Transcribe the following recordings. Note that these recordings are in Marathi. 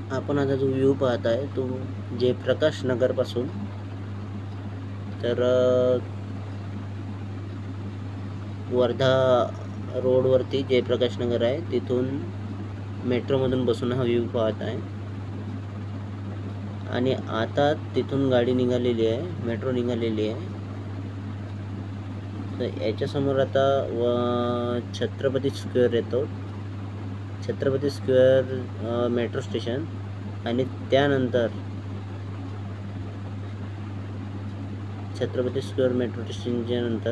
आपण आता जो व्ह्यू पाहत आहे तो जयप्रकाश नगरपासून तर वर्धा रोडवरती जयप्रकाश नगर आहे, तिथून मेट्रोमधून बसून हा व्ह्यू पाहत आहे. आणि आता तिथून गाडी निघालेली आहे, मेट्रो निघालेली आहे. तर याच्यासमोर आता छत्रपती स्क्वेअर येतो, छत्रपती स्क्वेअर मेट्रो स्टेशन. आणि त्यानंतर छत्रपती स्क्वेअर मेट्रो स्टेशनच्या नंतर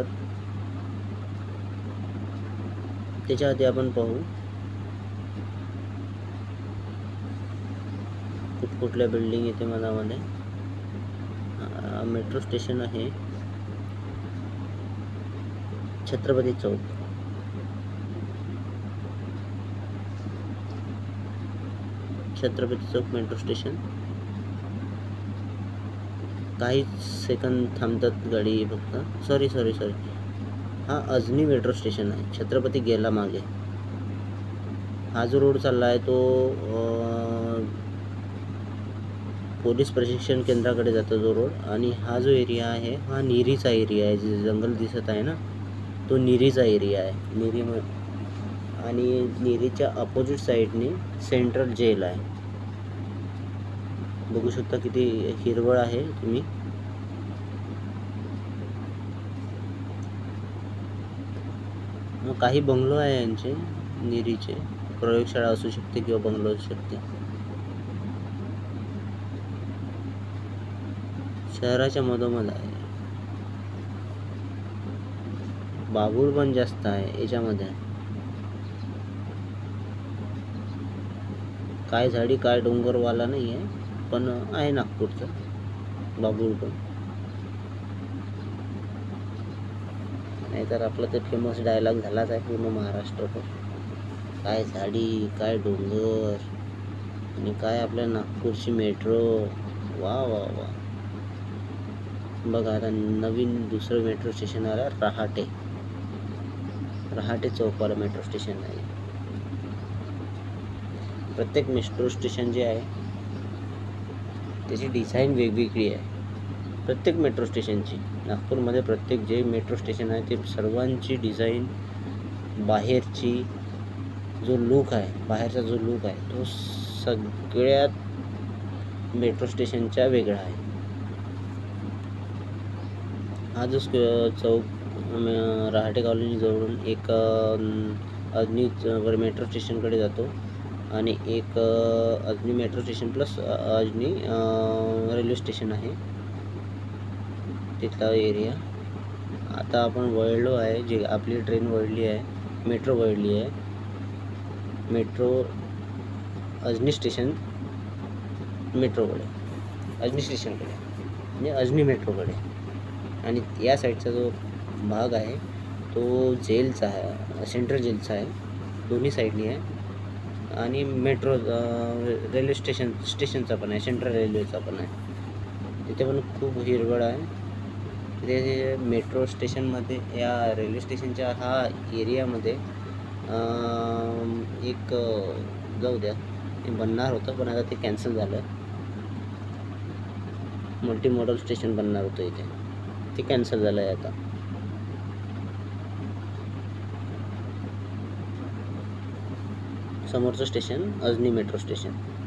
त्याच्या आधी आपण पाहू कुठल्या बिल्डिंग येते मधामध्ये. मेट्रो स्टेशन आहे छत्रपती चौक. Chhatrapati Chowk metro station. काही सेकंद थांबतात गाडी फक्त. सॉरी हा अजनी मेट्रो स्टेशन आहे. छत्रपती गेला मागे. हा जो रोड चालला आहे तो पोलीस प्रशिक्षण केंद्राकडे जातो जो रोड. आणि हा जो एरिया आहे हा निरीचा एरिया आहे. जे जंगल दिसत आहे ना तो निरीचा एरिया आहे. निरी आणि निरीच्या अपोजिट साईडने सेंट्रल जेल आहे. बघू शकता किती हिरवळ आहे तुम्ही. काही बंगलो आहे यांचे निरीचे. प्रयोगशाळा असू शकते किंवा बंगलो असू शकते. शहराच्या मधोमध आहे. बाबूळ पण जास्त आहे याच्यामध्ये. काय झाडी काय डोंगरवाला नाही आहे, पण आहे नागपूरचा बाबूळ पण. नाहीतर आपला ते फेमस डायलॉग झालाच आहे पूर्ण महाराष्ट्रात. काय झाडी काय डोंगर आणि काय आपल्या नागपूरची मेट्रो. वा वा वा. बघा आता नवीन दुसरं मेट्रो स्टेशन आलं रहाटे चौकवाला मेट्रो स्टेशन आहे. प्रत्येक मेट्रो स्टेशन जे आहे त्याची डिझाईन वेगवेगळी आहे. प्रत्येक मेट्रो स्टेशनची नागपूरमध्ये प्रत्येक जे मेट्रो स्टेशन आहे ते सर्वांची डिझाईन, बाहेरची जो लुक आहे, बाहेरचा जो लुक आहे तो सगळ्यात मेट्रो स्टेशनच्या वेगळा आहे. हा जो चौक रहाटे कॉलनी जवळून एक अजनी मेट्रो स्टेशनकडे जातो आणि एक Ajni metro station plus Ajni railway station आहे तिथला एरिया. आता आपण वळलो आहे, जे आपली ट्रेन वळली आहे, मेट्रो वळली आहे. मेट्रो अजनी स्टेशन मेट्रोकडे, अजनी स्टेशनकडे म्हणजे अजनी मेट्रोकडे. आणि या साईडचा जो भाग आहे तो जेलचा आहे, सेंट्रल जेलचा आहे. दोन्ही साईडनी आहे. आणि मेट्रो रेल्वे स्टेशनचा पण आहे, सेंट्रल रेल्वेचा पण आहे. तिथे पण खूप हिरवळ आहे. तिथे मेट्रो स्टेशनमध्ये या रेल्वे स्टेशनच्या हा एरियामध्ये एक जाऊ द्या ते बनणार होतं पण आता ते कॅन्सल झालं. मल्टी मॉडल स्टेशन बनणार होतं इथे, ते कॅन्सल झालं आहे आता. समोरचं स्टेशन अजनी मेट्रो स्टेशन.